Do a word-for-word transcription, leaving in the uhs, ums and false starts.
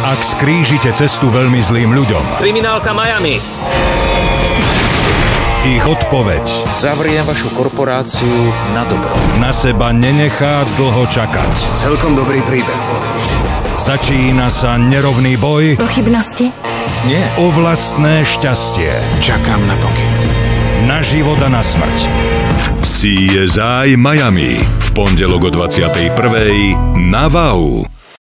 Ak skrížite cestu veľmi zlým ľuďom. Kriminálka Miami. Ich odpoveď. Zavriem vašu korporáciu na dobro. Na seba nenechá dlho čakať. Celkom dobrý príbeh, povieš. Začína sa nerovný boj. Pochybnosti? Nie. O vlastné šťastie. Čakám na pokyn. Na život a na smrť. C S I Miami v pondelok o dvadsiatej prvej na Wow.